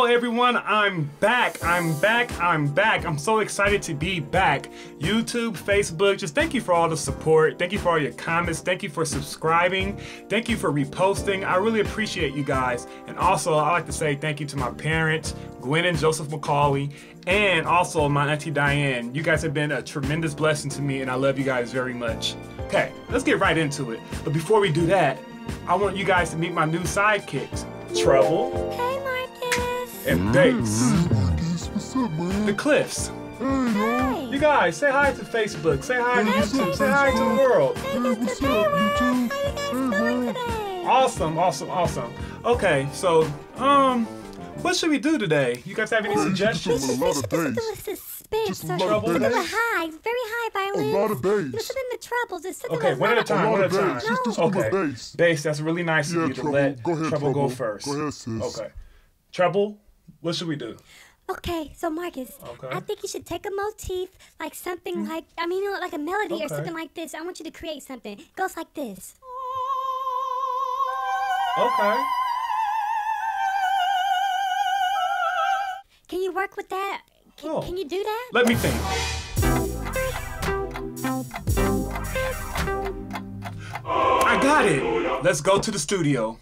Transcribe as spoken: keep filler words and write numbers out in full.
Hello everyone, I'm back, I'm back, I'm back. I'm so excited to be back. YouTube, Facebook, just thank you for all the support. Thank you for all your comments. Thank you for subscribing. Thank you for reposting. I really appreciate you guys. And also, I'd like to say thank you to my parents, Gwen and Joseph McCauley, and also my auntie Diane. You guys have been a tremendous blessing to me and I love you guys very much. Okay, let's get right into it. But before we do that, I want you guys to meet my new sidekicks, Trouble. Hey, Marcus. And Bass. Hey, Marcus, what's up, man? The Cliffs. Hey, yo. Hey. You guys, say hi to Facebook. Say hi to Hey, what's YouTube. up, Say hi to the world. Hey, what's up, YouTube? How you guys Hey, doing man. today? Awesome, awesome, awesome. Okay, so, um, what should we do today? You guys have any Hey, you should suggestions? just a lot of This is bass. a suspense. Just a so lot of it's a little bass. high, very high violin. A lot of bass. Listen in the troubles. It's something Okay, that's one at a not time, A one lot at of a time. bass. Just, just Okay. okay. bass. Bass, that's really nice Yeah, of you to Trouble. let Go ahead, Trouble go Trouble. first. Go ahead, sis. Okay. Trouble, what should we do? Okay, so Marcus, Okay. I think you should take a motif, like something like, I mean, you know, like a melody Okay. or something like this. I want you to create something. It goes like this. Okay. Can you work with that? Can, Oh. can you do that? Let me think. I got it. Let's go to the studio.